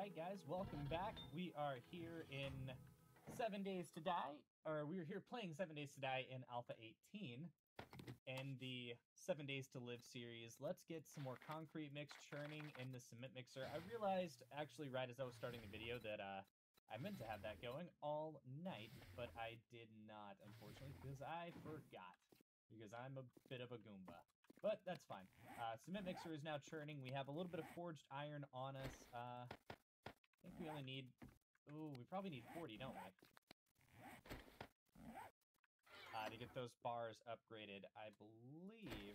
Alright guys, welcome back. We are here in 7 Days to Die, or we are here playing 7 Days to Die in Alpha 18 in the 7 Days to Live series. Let's get some more concrete mix churning in the cement mixer. I realized, actually right as I was starting the video, that I meant to have that going all night, but I did not, unfortunately, because I forgot. Because I'm a bit of a Goomba. But that's fine. Cement mixer is now churning. We have a little bit of forged iron on us. I think we only need... Ooh, we probably need 40, don't we? To get those bars upgraded. I believe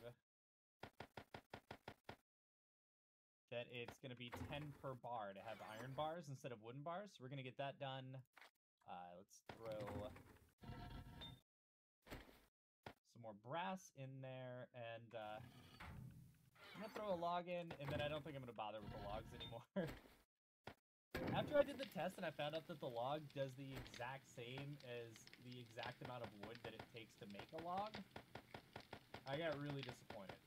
that it's going to be 10 per bar to have iron bars instead of wooden bars. So we're going to get that done. Let's throw some more brass in there, and I'm going to throw a log in, and then I don't think I'm going to bother with the logs anymore. After I did the test and I found out that the log does the exact same as the exact amount of wood that it takes to make a log, I got really disappointed.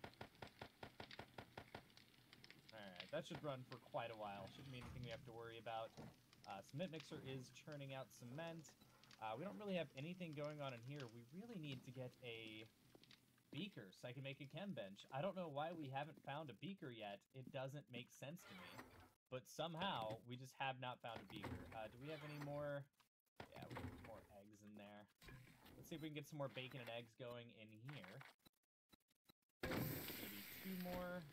Alright, that should run for quite a while. Shouldn't be anything we have to worry about. Cement mixer is churning out cement. We don't really have anything going on in here. We really need to get a beaker so I can make a chem bench. I don't know why we haven't found a beaker yet. It doesn't make sense to me. But somehow, we just have not found a beaker. Do we have any more? Yeah, we have more eggs in there. Let's see if we can get some more bacon and eggs going in here. Maybe 2 more.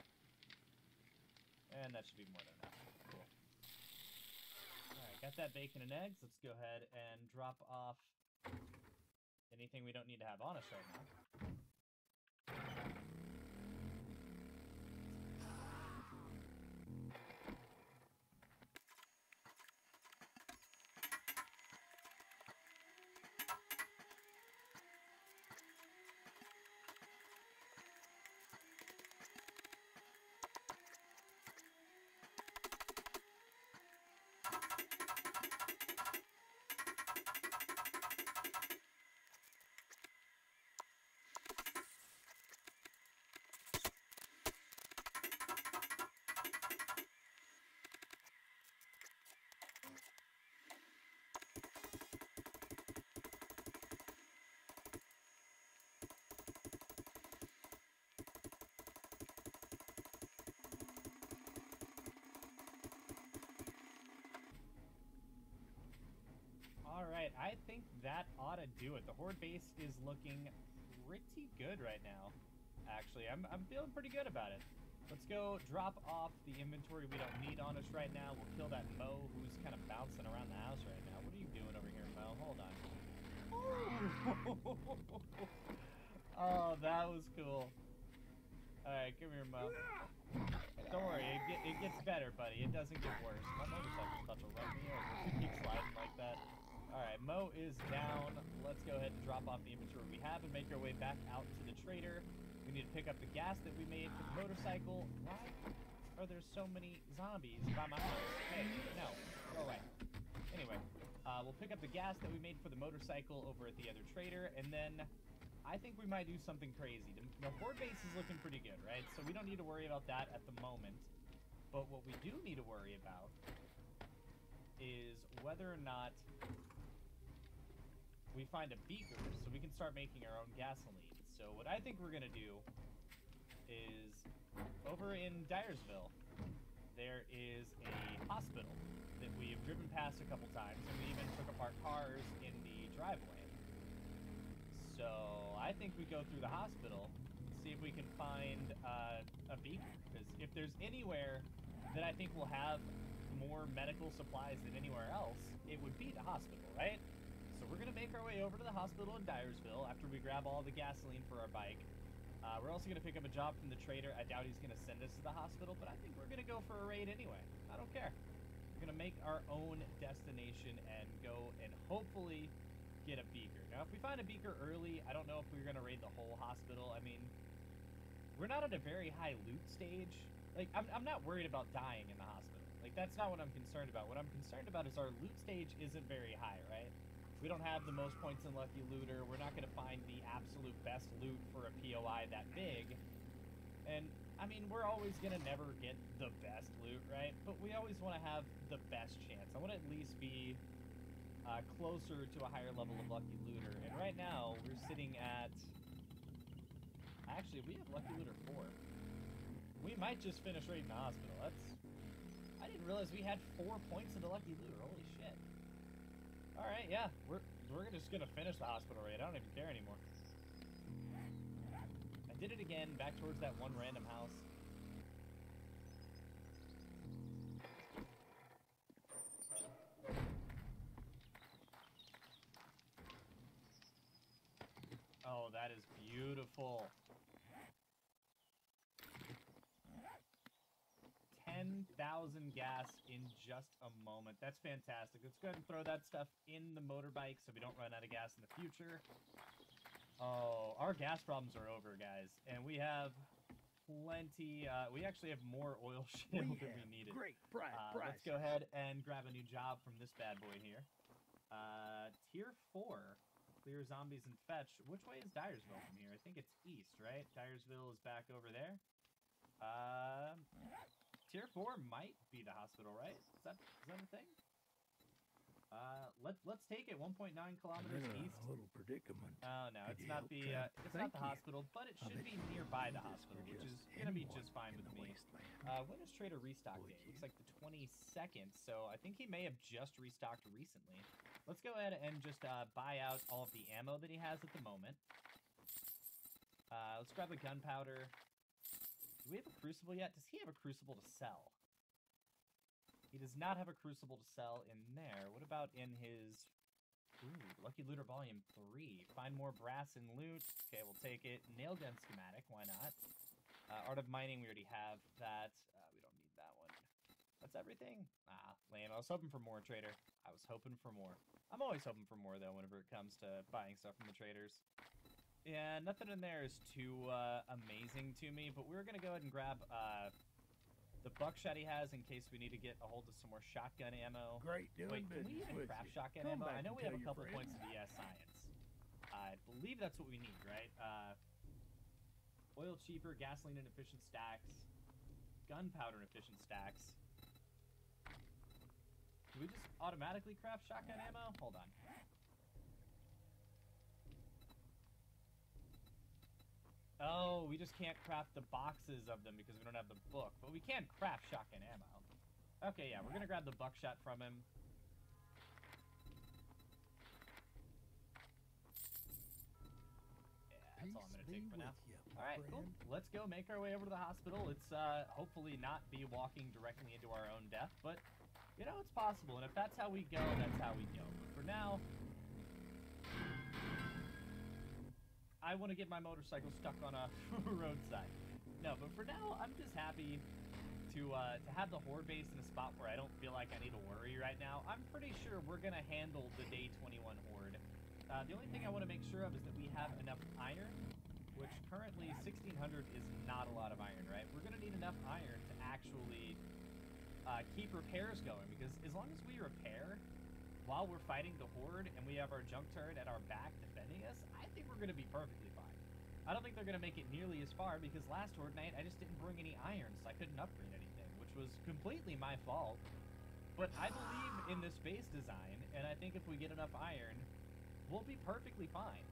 And that should be more than enough. Cool. Alright, got that bacon and eggs. Let's go ahead and drop off anything we don't need to have on us right now. Alright, I think that ought to do it. The horde base is looking pretty good right now. Actually, I'm feeling pretty good about it. Let's go drop off the inventory we don't need on us right now. We'll kill that Mo who's kind of bouncing around the house right now. What are you doing over here, Mo? Hold on. Oh, that was cool. Alright, come here, Mo. Don't worry, it gets better, buddy. It doesn't get worse. My motorcycle's about to run me over. Keep sliding like that. Alright, Mo is down. Let's go ahead and drop off the inventory we have and make our way back out to the trader. We need to pick up the gas that we made for the motorcycle. Why are there so many zombies by my house? Hey, no, go away. Anyway, we'll pick up the gas that we made for the motorcycle over at the other trader, and then I think we might do something crazy. The horde base is looking pretty good, right? So we don't need to worry about that at the moment. But what we do need to worry about is whether or not we find a beaker so we can start making our own gasoline. So what I think we're going to do is, over in Dyersville, there is a hospital that we have driven past a couple times, and we even took apart cars in the driveway. So I think we go through the hospital, see if we can find a beaker, because if there's anywhere that I think will have more medical supplies than anywhere else, it would be the hospital, right? So we're going to make our way over to the hospital in Dyersville after we grab all the gasoline for our bike. We're also going to pick up a job from the trader. I doubt he's going to send us to the hospital, but I think we're going to go for a raid anyway. I don't care. We're going to make our own destination and go and hopefully get a beaker. Now, if we find a beaker early, I don't know if we're going to raid the whole hospital. I mean, we're not at a very high loot stage. Like, I'm not worried about dying in the hospital. Like, that's not what I'm concerned about. What I'm concerned about is our loot stage isn't very high, right? We don't have the most points in Lucky Looter. We're not going to find the absolute best loot for a POI that big. And I mean, we're always gonna never get the best loot, right? But we always want to have the best chance. I want to at least be closer to a higher level of Lucky Looter. And right now, we're sitting at... Actually, we have Lucky Looter 4. We might just finish raiding the hospital. That's... I didn't realize we had 4 points in the Lucky Looter. Holy shit. Alright, yeah. We're just gonna finish the hospital raid. I don't even care anymore. I did it again, back towards that one random house. Oh, that is beautiful. 10,000 gas in just a moment. That's fantastic. Let's go ahead and throw that stuff in the motorbike so we don't run out of gas in the future. Oh, our gas problems are over, guys. And we have plenty. We actually have more oil shale than we needed. Great prize. Let's go ahead and grab a new job from this bad boy here. Tier 4. Clear zombies and fetch. Which way is Dyersville from here? I think it's east, right? Dyersville is back over there. Tier 4 might be the hospital, right? Is that a thing? Let's take it 1.9 kilometers east. A little predicament. Oh no, it's not the hospital, but it should be nearby the hospital, which is gonna be just fine with me. When is Trader Restock Day? Looks like the 22nd, so I think he may have just restocked recently. Let's go ahead and just buy out all of the ammo that he has at the moment. Let's grab the gunpowder. Do we have a crucible yet? Does he have a crucible to sell? He does not have a crucible to sell in there. What about in his... Ooh, Lucky Looter Volume 3. Find more brass and loot. Okay, we'll take it. Nail gun schematic, why not? Art of Mining, we already have that. We don't need that one. That's everything? Ah, lame. I was hoping for more, trader. I was hoping for more. I'm always hoping for more, though, whenever it comes to buying stuff from the traders. Yeah, nothing in there is too amazing to me, but we're going to go ahead and grab... the buckshot he has in case we need to get a hold of some more shotgun ammo. Great doing Wait, can we business even with craft you. shotgun Come ammo? back I know and we have tell a couple your points friends. of science. I believe that's what we need, right? Oil cheaper, gasoline and efficient stacks, gunpowder and efficient stacks. Do we just automatically craft shotgun ammo? Hold on. Oh, we just can't craft the boxes of them because we don't have the book. But we can craft shotgun ammo. Okay, yeah, we're going to grab the buckshot from him. Yeah, that's all I'm going to take for now. Alright, cool. Let's go make our way over to the hospital. Let's hopefully not be walking directly into our own death. But, you know, it's possible. And if that's how we go, that's how we go. But for now... I want to get my motorcycle stuck on a roadside. No, but for now, I'm just happy to have the horde base in a spot where I don't feel like I need to worry right now. I'm pretty sure we're going to handle the day 21 horde. The only thing I want to make sure of is that we have enough iron, which currently 1600 is not a lot of iron, right? We're going to need enough iron to actually keep repairs going, because as long as we repair while we're fighting the horde and we have our junk turret at our back defending us, I think we're going to be perfectly fine. I don't think they're going to make it nearly as far because last horde night I just didn't bring any iron, so I couldn't upgrade anything, which was completely my fault. But I believe in this base design, and I think if we get enough iron, we'll be perfectly fine.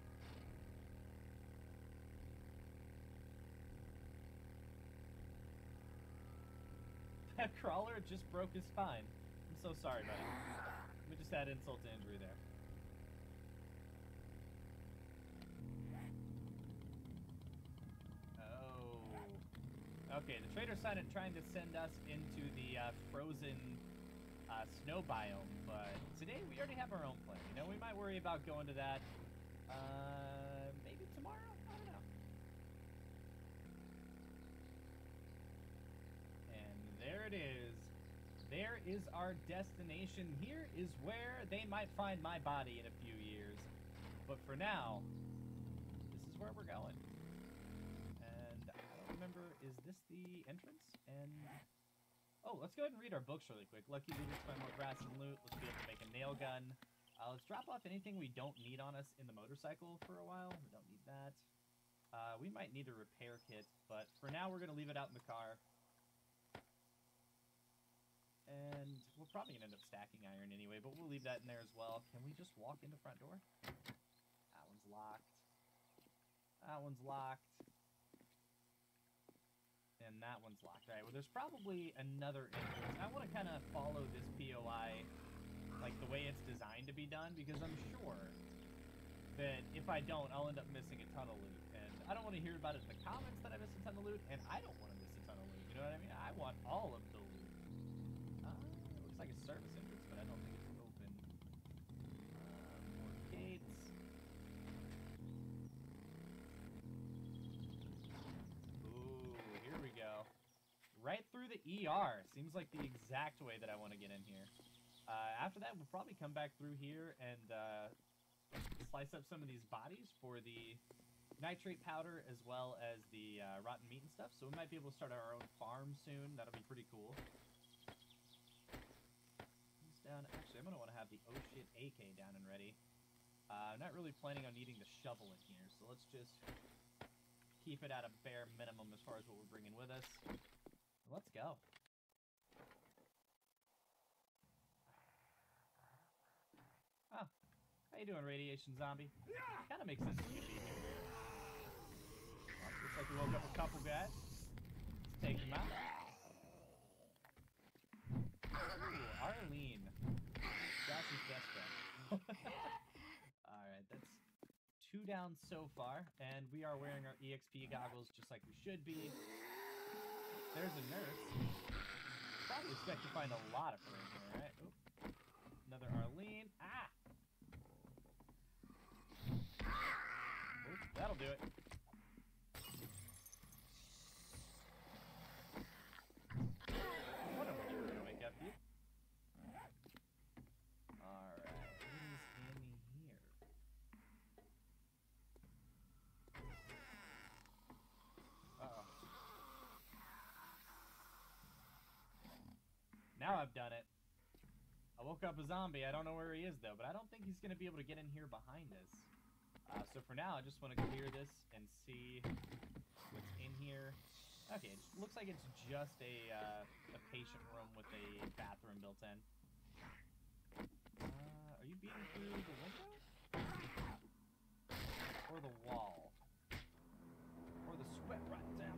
That crawler just broke his spine. I'm so sorry, buddy. We just had insult to injury there. Oh. Okay, the trader's trying to send us into the frozen snow biome, but today we already have our own plan. You know, we might worry about going to that maybe tomorrow? I don't know. And there it is. There is our destination. Here is where they might find my body in a few years. But for now, this is where we're going. And I don't remember, is this the entrance? And oh, let's go ahead and read our books really quick. Lucky Looters, find more brass and loot. Let's be able to make a nail gun. Let's drop off anything we don't need on us in the motorcycle for a while. We don't need that. We might need a repair kit, but for now we're going to leave it out in the car. And we're probably going to end up stacking iron anyway, but we'll leave that in there as well. Can we just walk in the front door? That one's locked. That one's locked. And that one's locked. All right, well, there's probably another entrance. I want to kind of follow this POI, like the way it's designed to be done, because I'm sure that if I don't, I'll end up missing a ton of loot. And I don't want to hear about it in the comments that I missed a ton of loot, and I don't want to miss a ton of loot. You know what I mean? I want all of the loot. Looks like a service entrance, but I don't think it's open. More gates. Ooh, here we go. Right through the ER. Seems like the exact way that I want to get in here. After that, we'll probably come back through here and slice up some of these bodies for the nitrate powder as well as the rotten meat and stuff. So we might be able to start our own farm soon. That'll be pretty cool. Down. Actually, I'm going to want to have the oh shit AK down and ready. I'm not really planning on needing the shovel in here, so let's just keep it at a bare minimum as far as what we're bringing with us. Let's go. Oh, how you doing, radiation zombie? Kind of makes sense for you to be here. Well, looks like we woke up a couple guys. Let's take them out. Ooh, Arlene. Josh's best friend. Alright, that's 2 down so far, and we are wearing our EXP goggles just like we should be. There's a nurse. Probably expect to find a lot of her in here, right? Oop. Another Arlene. Ah! Oop, that'll do it. What a weird way to wake up, dude. Alright, who's in here? Uh-oh. Now I've done it. I woke up a zombie. I don't know where he is, though, but I don't think he's going to be able to get in here behind us. So for now, I just want to clear this and see what's in here. Okay, it looks like it's just a patient room with a bathroom built in. Are you beating through the window? Or the wall? Or the sweat right down?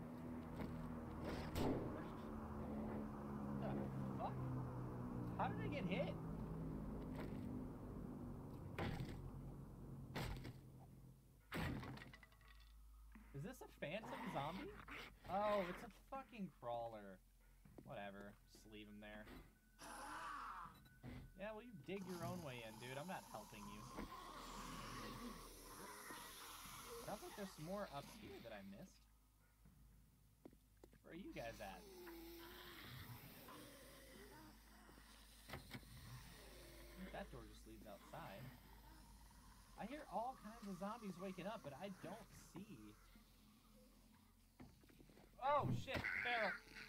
What the fuck? How did I get hit? Is this a phantom zombie? Oh, it's a fucking crawler. Whatever. Just leave him there. Yeah, well, you dig your own way in, dude. I'm not helping you. Sounds like there's some more up here that I missed. Where are you guys at? That door just leads outside. I hear all kinds of zombies waking up, but I don't see... Oh, shit! Barrel!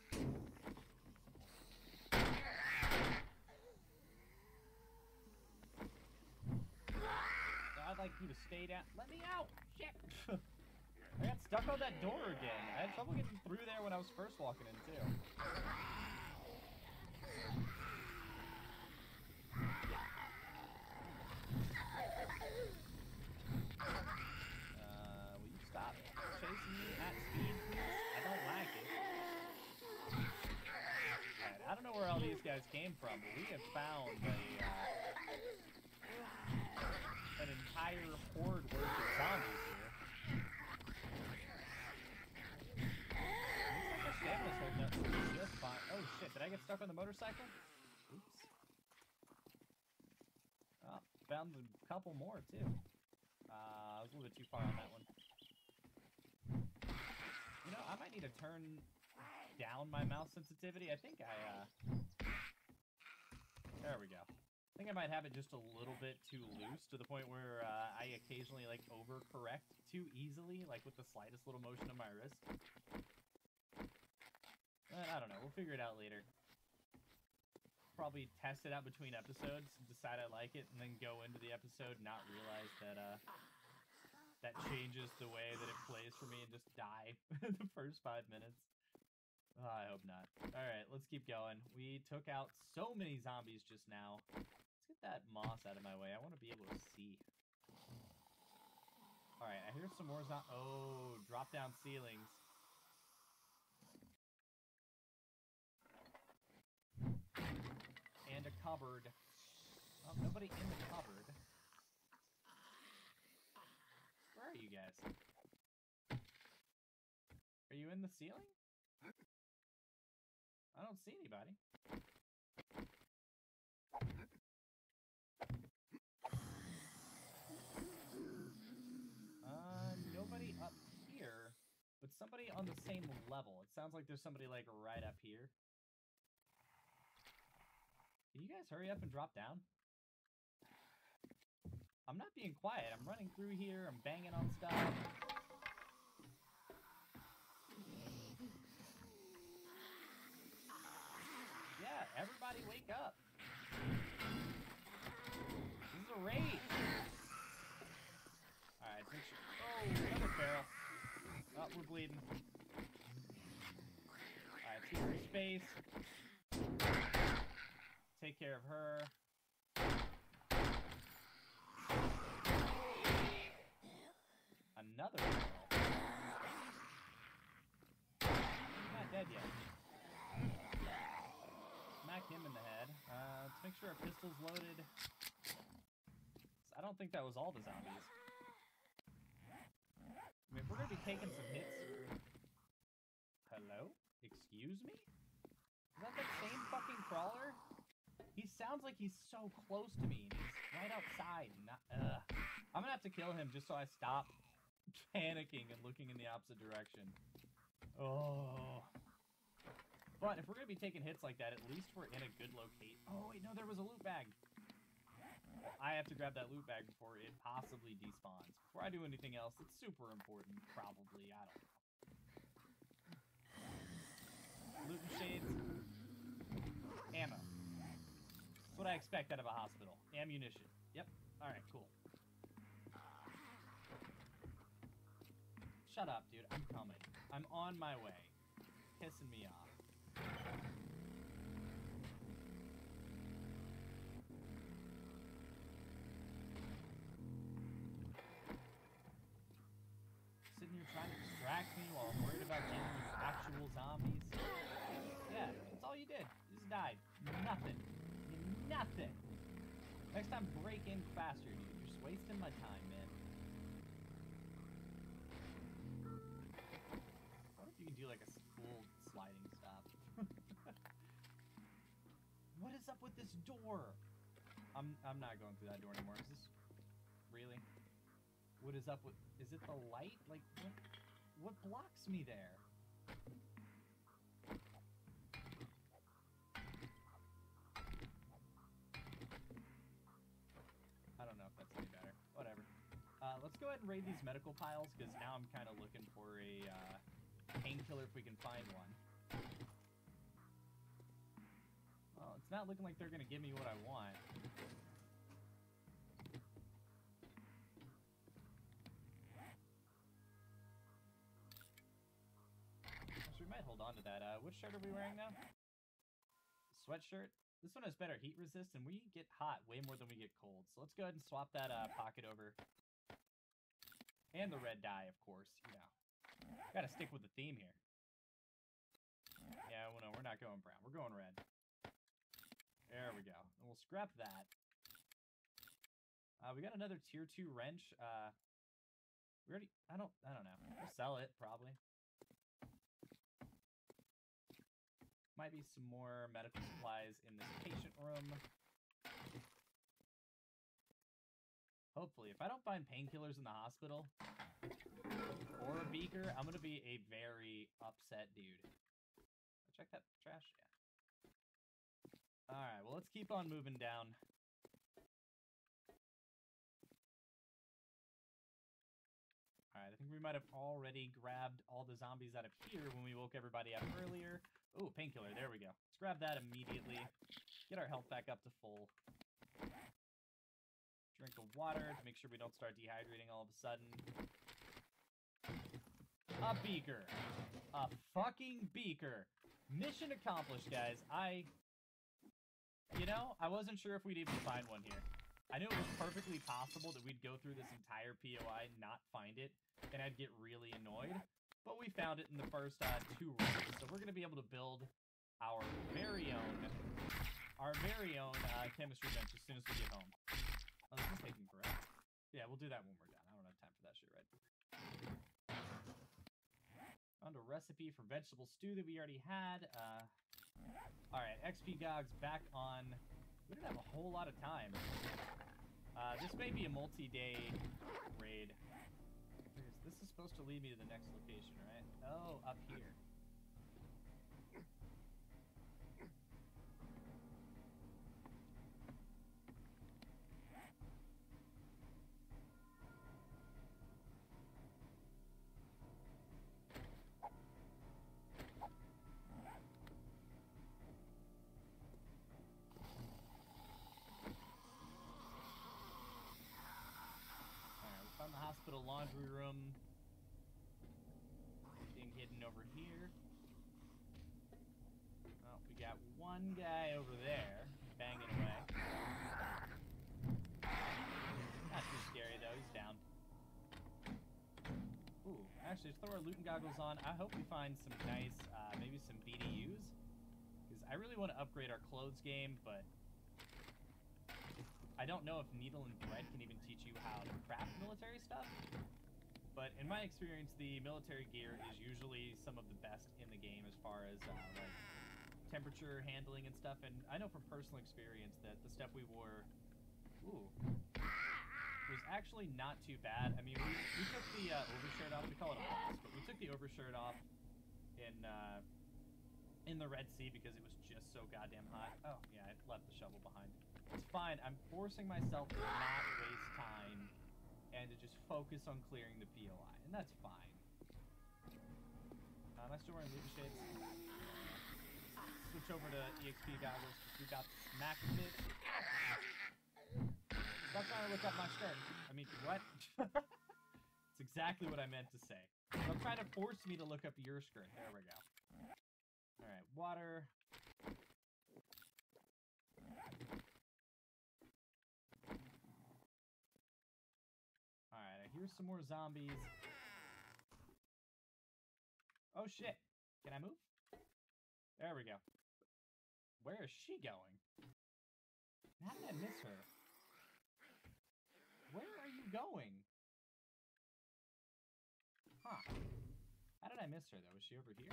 I'd like you to stay down. Let me out! Shit! I got stuck on that door again. I had trouble getting through there when I was first walking in, too. Will you stop chasing me at speed, please? I don't like it. Alright, I don't know where all these guys came from, but we have found an entire horde worth of zombies here. Looks like our stamina's holding up just fine. Oh shit, did I get stuck on the motorcycle? Oops. Oh, found a couple more too. I was a little bit too far on that one. You know, I might need to turn down my mouse sensitivity. I think there we go. I think I might have it just a little bit too loose to the point where I occasionally like overcorrect too easily, like with the slightest little motion of my wrist. I don't know. We'll figure it out later. Probably test it out between episodes, decide I like it, and then go into the episode not realize that that changes the way that it plays for me and just die the first 5 minutes. Oh, I hope not. Alright, let's keep going. We took out so many zombies just now. Let's get that moss out of my way. I want to be able to see. Alright, I hear some more oh, drop down ceilings. And a cupboard. Oh, nobody in the cupboard. Where are you guys? Are you in the ceiling? I don't see anybody. Nobody up here, but somebody on the same level. It sounds like there's somebody, like, right up here. Can you guys hurry up and drop down? I'm not being quiet. I'm running through here. I'm banging on stuff. Yeah, everybody wake up. This is a raid. Alright, make sure. Oh, another barrel. Oh, we're bleeding. Alright, let's get some space. Take care of her. Another barrel. He's not dead yet. Smack him in the head. Let's make sure our pistol's loaded. I don't think that was all the zombies. I mean, if we're gonna be taking some hits... Hello? Excuse me? Is that same fucking crawler? He sounds like he's so close to me, and he's right outside. I'm gonna have to kill him just so I stop panicking and looking in the opposite direction. Oh. But if we're gonna be taking hits like that, at least we're in a good location. Oh, wait, no, there was a loot bag. Well, I have to grab that loot bag before it possibly despawns. Before I do anything else, it's super important, probably. I don't know. Loot and shades. Ammo. That's what I expect out of a hospital. Ammunition. Yep. Alright, cool. Shut up, dude. I'm coming. I'm on my way. Pissing me off. Sitting here trying to distract me while I'm worried about dealing with actual zombies. Yeah, that's all you did. You just died. Nothing. Nothing. Next time, break in faster, dude. You're just wasting my time, man. What if you can do like a cool sliding stop? What is up with this door? I'm not going through that door anymore. Is this really? What is up with? Is it the light? Like what blocks me there? I don't know if that's any better. Whatever. Let's go ahead and raid these medical piles, because now I'm kind of looking for a painkiller if we can find one. Well, it's not looking like they're going to give me what I want. So we might hold on to that. Which shirt are we wearing now? Sweatshirt. This one has better heat resist, and we get hot way more than we get cold. So let's go ahead and swap that pocket over. And the red dye, of course, you know. Gotta stick with the theme here. Yeah, well, no, we're not going brown. We're going red. There we go. And we'll scrap that. We got another tier 2 wrench. We already... I don't know. We'll sell it, probably. Might be some more medical supplies in this patient room. Hopefully. If I don't find painkillers in the hospital or a beaker, I'm going to be a very upset dude. Check that trash. Yeah. Alright, well, let's keep on moving down. Alright, I think we might have already grabbed all the zombies out of here when we woke everybody up earlier. Ooh, painkiller. There we go. Let's grab that immediately. Get our health back up to full. Drink of water to make sure we don't start dehydrating all of a sudden. A beaker. A fucking beaker. Mission accomplished, guys. You know, I wasn't sure if we'd even find one here. I knew it was perfectly possible that we'd go through this entire POI, not find it, and I'd get really annoyed. But we found it in the first 2 runs, so we're going to be able to build our very own chemistry bench as soon as we get home. Oh, this is taking forever. Yeah, we'll do that when we're done. I don't have time for that shit right. Found a recipe for vegetable stew that we already had. Alright, XP Gogs back on. We didn't have a whole lot of time. This may be a multi-day raid. This is supposed to lead me to the next location, right? Oh, up here. Hospital laundry room. Being hidden over here. Oh, we got one guy over there banging away. Not too scary though, he's down. Ooh, actually, let's throw our looting goggles on. I hope we find some nice, maybe some BDUs. Because I really want to upgrade our clothes game, but I don't know if needle and thread can even teach you how to craft military stuff. But in my experience, the military gear is usually some of the best in the game as far as like temperature handling and stuff. And I know from personal experience that the stuff we wore, was actually not too bad. I mean, we took the overshirt off. We call it a boss, but we took the overshirt off in the Red Sea because it was just so goddamn hot. Oh yeah, I left the shovel behind. It's fine. I'm forcing myself to not waste time and to just focus on clearing the POI, and that's fine. Am I still wearing Luda shades? Switch over to EXP goggles because we got smack a bit. Stop trying to look up my skirt. I mean, what? It's exactly what I meant to say. Don't try to force me to look up your skirt. There we go. Alright, water. Alright, I hear some more zombies. Oh shit. Can I move? There we go. Where is she going? How did I miss her? Where are you going? Huh. How did I miss her, though? Was she over here?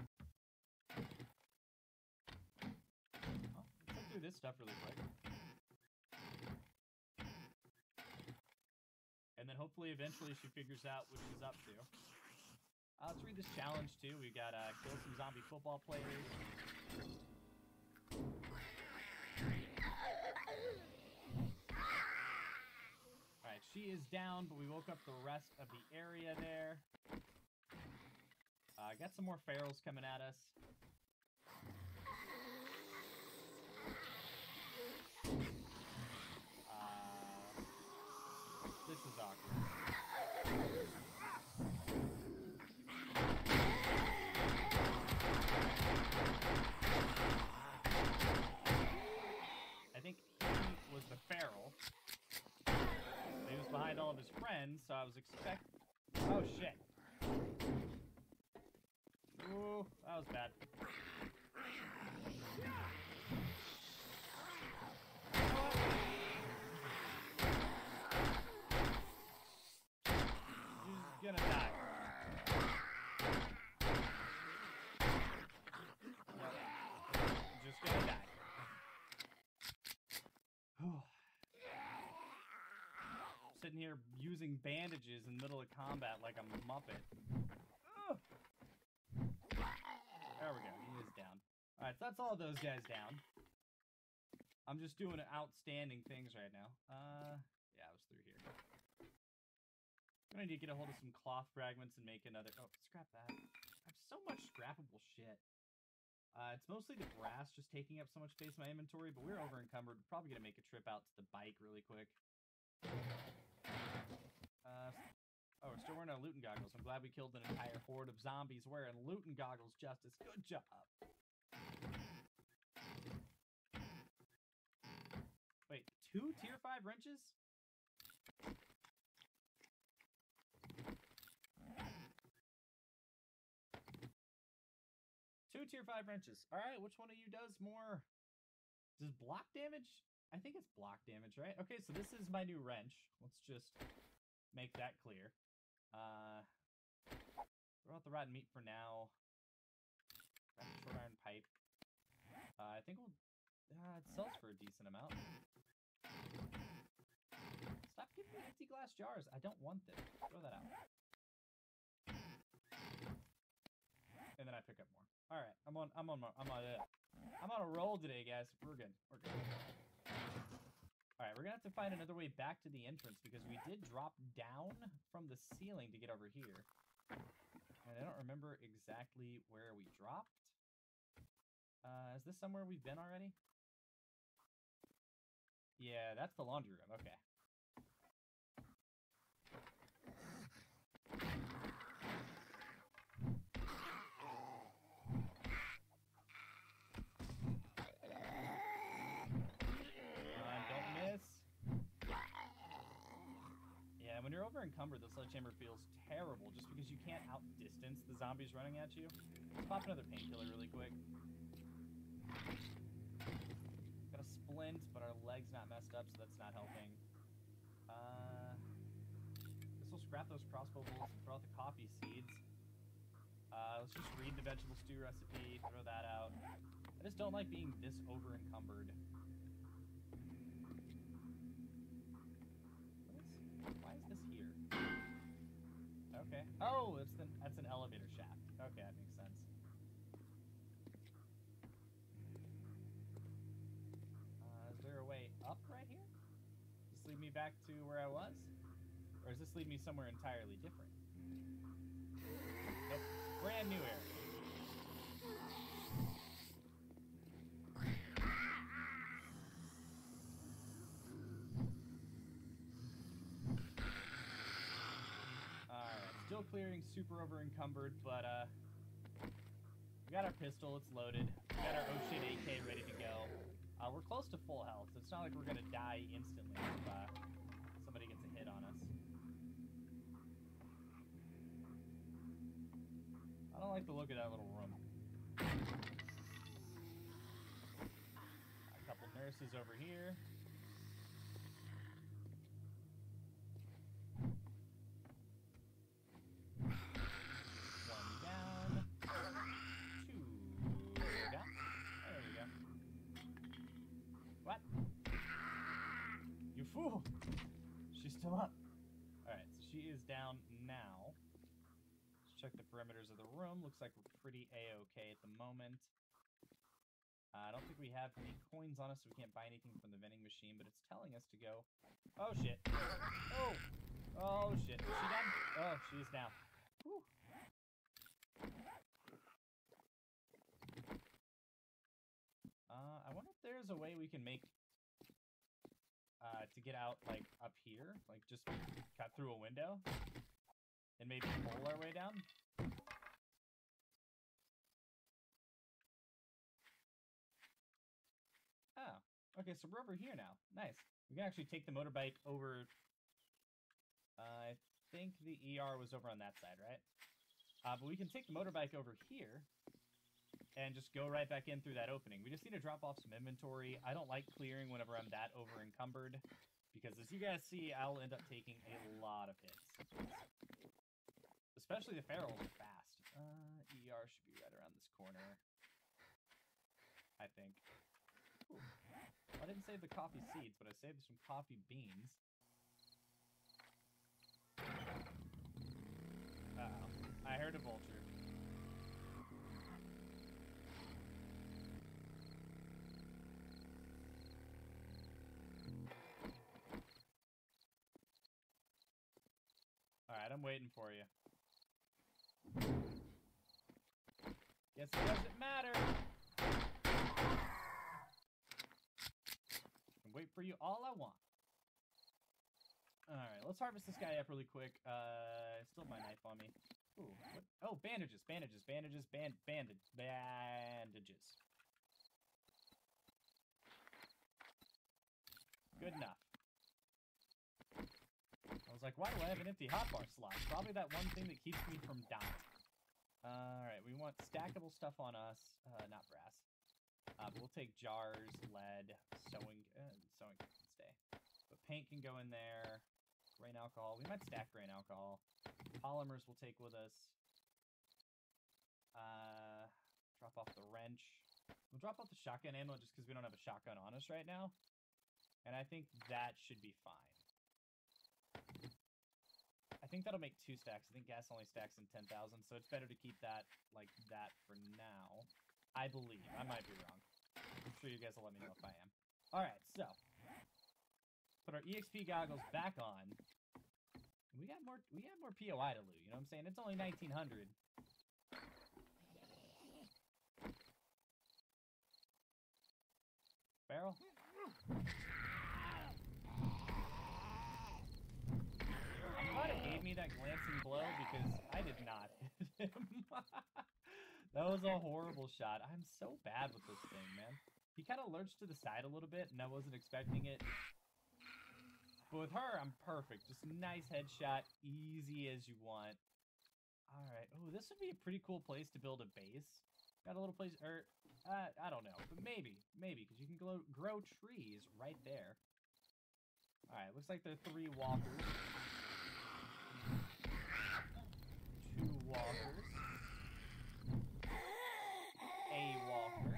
Oh, let's go through this stuff really quick. And then hopefully eventually she figures out what she's up to. Let's read this challenge, too. We got kill some zombie football players. Alright, she is down, but we woke up the rest of the area there. Got some more ferals coming at us. This is awkward. I think he was the feral. He was behind all of his friends, so I was expecting... Oh, shit. Ooh, that was bad. He's gonna die. Just gonna die. Sitting here using bandages in the middle of combat like a muppet. Ugh. There we go, he is down. Alright, so that's all of those guys down. I'm just doing outstanding things right now. Yeah, I was through here. I'm gonna need to get a hold of some cloth fragments and make another... Oh, scrap that. I have so much scrappable shit. It's mostly the grass just taking up so much space in my inventory, but we're over encumbered. We're probably gonna make a trip out to the bike really quick. Oh, we're still wearing our looting goggles. I'm glad we killed an entire horde of zombies wearing looting goggles, Justice. Good job. Wait, 2 tier 5 wrenches? Two tier 5 wrenches. Alright, which one of you does more? Does block damage? I think it's block damage, right? Okay, so this is my new wrench. Let's just make that clear. Throw out the rotten meat for now. Grab the short iron pipe. I think we'll... it sells for a decent amount. Stop giving me empty glass jars. I don't want them. Throw that out. And then I pick up more. All right, I'm on a roll today, guys. We're good. We're good. All right, we're gonna have to find another way back to the entrance because we did drop down from the ceiling to get over here, and I don't remember exactly where we dropped. Is this somewhere we've been already? Yeah, that's the laundry room. Okay. When you're over encumbered, the sledgehammer feels terrible just because you can't outdistance the zombies running at you. Let's pop another painkiller really quick. Got a splint, but our leg's not messed up, so that's not helping. Guess we'll scrap those crossbow bolts and throw out the coffee seeds. Let's just read the vegetable stew recipe, throw that out. I just don't like being this over encumbered. Why is this here? Okay. Oh, that's an elevator shaft. Okay, that makes sense. Is there a way up right here? Does this lead me back to where I was? Or does this lead me somewhere entirely different? Nope. Brand new area. Still clearing, super over encumbered, but we got our pistol, it's loaded. We got our oh shit AK ready to go. We're close to full health. It's not like we're gonna die instantly if somebody gets a hit on us. I don't like the look of that little room. A couple nurses over here. Fool! She's still up. Alright, so she is down now. Let's check the perimeters of the room. Looks like we're pretty A-okay at the moment. I don't think we have any coins on us, so we can't buy anything from the vending machine, but it's telling us to go. Oh, shit. Oh! Oh, shit. Is she down? Oh, she is down. Whew. I wonder if there's a way we can make... to get out, like, up here, like, just cut through a window, and maybe pull our way down. Oh, okay, so we're over here now. Nice. We can actually take the motorbike over, I think the ER was over on that side, right? But we can take the motorbike over here, and just go right back in through that opening. We just need to drop off some inventory. I don't like clearing whenever I'm that over encumbered, because as you guys see, I'll end up taking a lot of hits. Especially the ferals are fast. ER should be right around this corner, I think. Ooh. I didn't save the coffee seeds, but I saved some coffee beans. Uh-oh. I heard a vulture. Alright, I'm waiting for you. Guess it doesn't matter. I can wait for you all I want. Alright, let's harvest this guy up really quick. Still my knife on me. Ooh, what? Oh, bandages. Good enough. I was like, why do I have an empty hotbar slot? Probably that one thing that keeps me from dying. Alright, we want stackable stuff on us. Not brass. But we'll take jars, lead, sewing can stay. But paint can go in there. Grain alcohol. We might stack grain alcohol. Polymers we'll take with us. Drop off the wrench. We'll drop off the shotgun ammo just because we don't have a shotgun on us right now. And I think that should be fine. I think that'll make 2 stacks. I think gas only stacks in 10,000, so it's better to keep that like that for now. I believe. I might be wrong. I'm sure you guys will let me know if I am. Alright, so. Put our EXP goggles back on. We got more POI to loot, you know what I'm saying? It's only 1900. Barrel? I'm glad it gave me that glancing blow because I did not hit him. That was a horrible shot. I'm so bad with this thing, man. He kind of lurched to the side a little bit, and I wasn't expecting it. But with her, I'm perfect. Just nice headshot, easy as you want. All right. Oh, this would be a pretty cool place to build a base. Got a little place, or I don't know, but maybe, because you can grow trees right there. All right. Looks like there are 3 walkers. 2 walkers. A walker.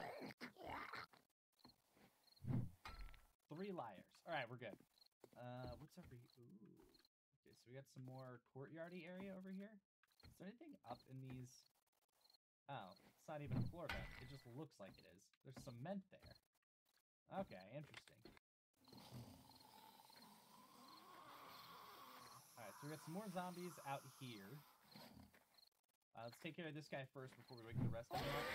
3 liars. All right, we're good. What's over here? Ooh. Okay, so we got some more courtyardy area over here. Is there anything up in these? Oh, it's not even a floor vent. It just looks like it is. There's cement there. Okay, interesting. Alright, so we got some more zombies out here. Let's take care of this guy first before we wake the rest of them up.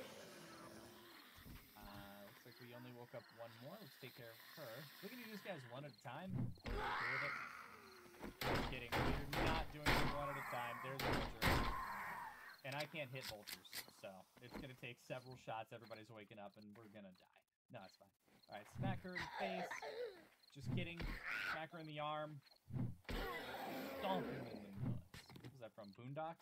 Looks like we only woke up 1 more. Let's take care of her. We're gonna do these guys 1 at a time. Okay with it. Just kidding. We're not doing them 1 at a time. There's a vulture. And I can't hit vultures, so it's gonna take several shots. Everybody's waking up and we're gonna die. No, it's fine. Alright, smack her in the face. Just kidding. Smack her in the arm. Stomp her in the nuts. What was that from? Boondocks?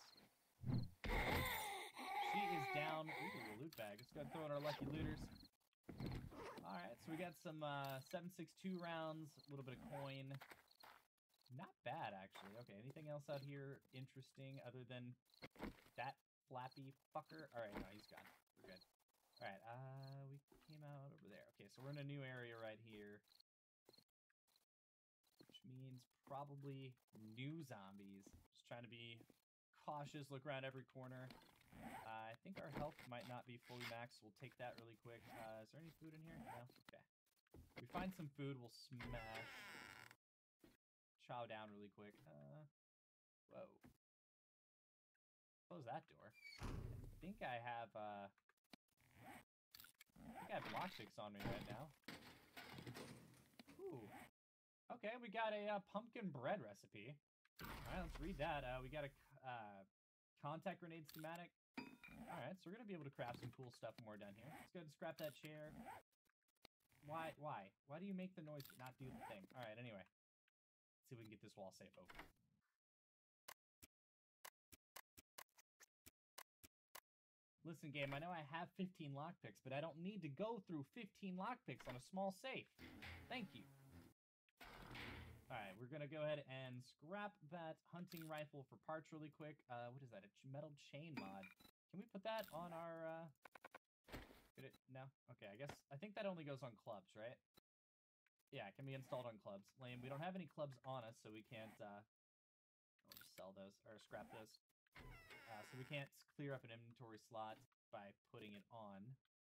She is down. Ooh, a loot bag. Let's go ahead and throw in our lucky looters. Alright, so we got some 7.62 rounds, a little bit of coin. Not bad, actually. Okay, anything else out here interesting other than that flappy fucker? Alright, no, he's gone. We're good. Alright, we came out over there. Okay, so we're in a new area right here. Which means probably new zombies. Just trying to be cautious, look around every corner. I think our health might not be fully maxed. We'll take that really quick. Is there any food in here? No? Okay. If we find some food, we'll smash. Chow down really quick. Whoa. Close that door. I think I have locksticks on me right now. Ooh. Okay, we got a pumpkin bread recipe. Alright, let's read that. We got a contact grenade schematic. Alright, so we're gonna be able to craft some cool stuff more down here. Let's go ahead and scrap that chair. Why? Why do you make the noise but not do the thing? Alright, anyway. Let's see if we can get this wall safe open. Listen, game, I know I have 15 lockpicks, but I don't need to go through 15 lockpicks on a small safe. Thank you. Alright, we're gonna go ahead and scrap that hunting rifle for parts really quick. What is that? A metal chain mod. Can we put that on our, No? Okay, I think that only goes on clubs, right? Yeah, it can be installed on clubs. Lame, we don't have any clubs on us, so we can't, sell those, or scrap those. So we can't clear up an inventory slot by putting it on.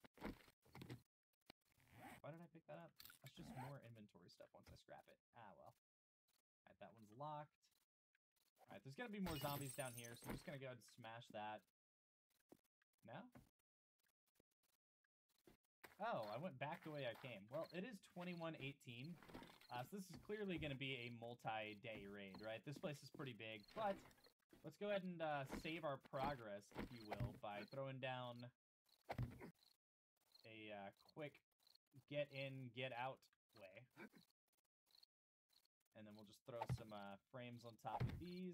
Why did I pick that up? That's just more inventory stuff once I scrap it. Ah, well. Alright, that one's locked. Alright, there's gonna be more zombies down here, so I'm just gonna go ahead and smash that. No? Oh, I went back the way I came. Well, it is 21:18. So this is clearly going to be a multi-day raid, right? This place is pretty big, but let's go ahead and save our progress, if you will, by throwing down a quick get in, get out way. And then we'll just throw some frames on top of these.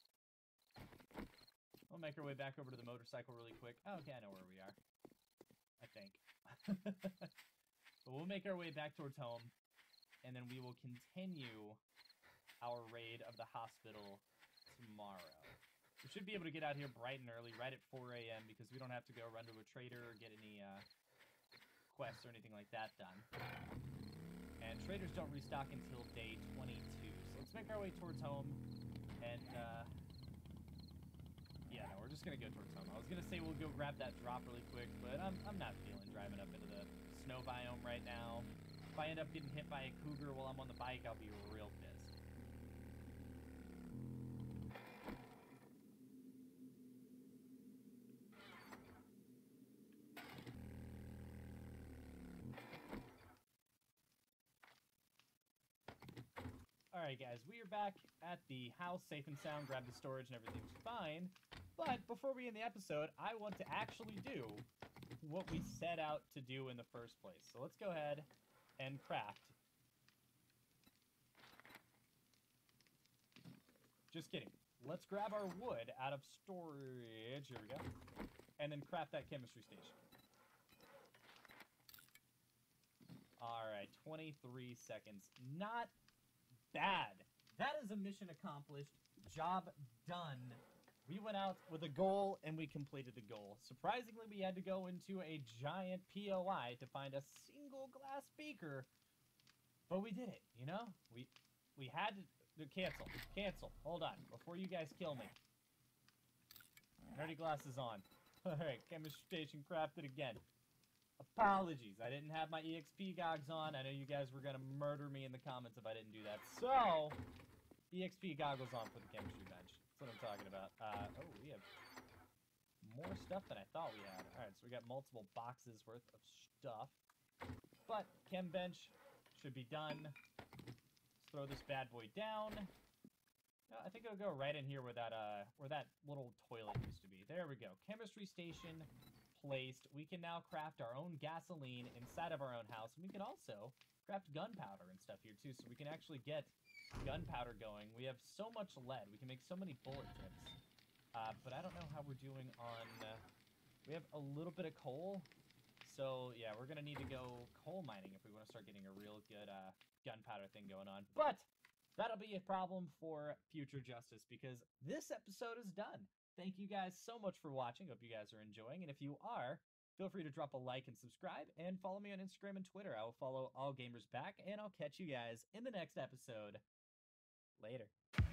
We'll make our way back over to the motorcycle really quick. Oh, okay, I know where we are. I think. But we'll make our way back towards home, and then we will continue our raid of the hospital tomorrow. We should be able to get out here bright and early, right at 4 a.m., because we don't have to go run to a trader or get any quests or anything like that done. And traders don't restock until day 22. So let's make our way towards home, and yeah, no, we're just gonna go towards home. I was gonna say we'll go grab that drop really quick, but I'm not feeling driving up into the snow biome right now. If I end up getting hit by a cougar while I'm on the bike, I'll be real pissed. Alright guys, we are back at the house, safe and sound, grabbed the storage and everything's fine. But before we end the episode, I want to actually do what we set out to do in the first place. So let's go ahead and craft. Just kidding. Let's grab our wood out of storage. Here we go. And then craft that chemistry station. Alright, 23 seconds. Not bad. That is a mission accomplished. Job done. We went out with a goal, and we completed the goal. Surprisingly, we had to go into a giant POI to find a single glass beaker, but we did it, you know? We had to cancel. Hold on, before you guys kill me. Nerdy glasses on. Alright, chemistry station crafted again. Apologies, I didn't have my EXP goggles on. I know you guys were gonna murder me in the comments if I didn't do that. So, EXP goggles on for the chemistry bench. That's what I'm talking about. Oh, we have more stuff than I thought we had. Alright, so we got multiple boxes worth of stuff. But, chem bench should be done. Let's throw this bad boy down. I think it'll go right in here where that little toilet used to be. There we go. Chemistry station placed. We can now craft our own gasoline inside of our own house. And we can also craft gunpowder and stuff here, too. So we can actually get gunpowder going. We have so much lead. We can make so many bullet tips. But I don't know how we're doing on... we have a little bit of coal. So, yeah, we're going to need to go coal mining if we want to start getting a real good gunpowder thing going on. But that'll be a problem for future justice, because this episode is done. Thank you guys so much for watching. Hope you guys are enjoying. And if you are, feel free to drop a like and subscribe, and follow me on Instagram and Twitter. I will follow all gamers back, and I'll catch you guys in the next episode. Later.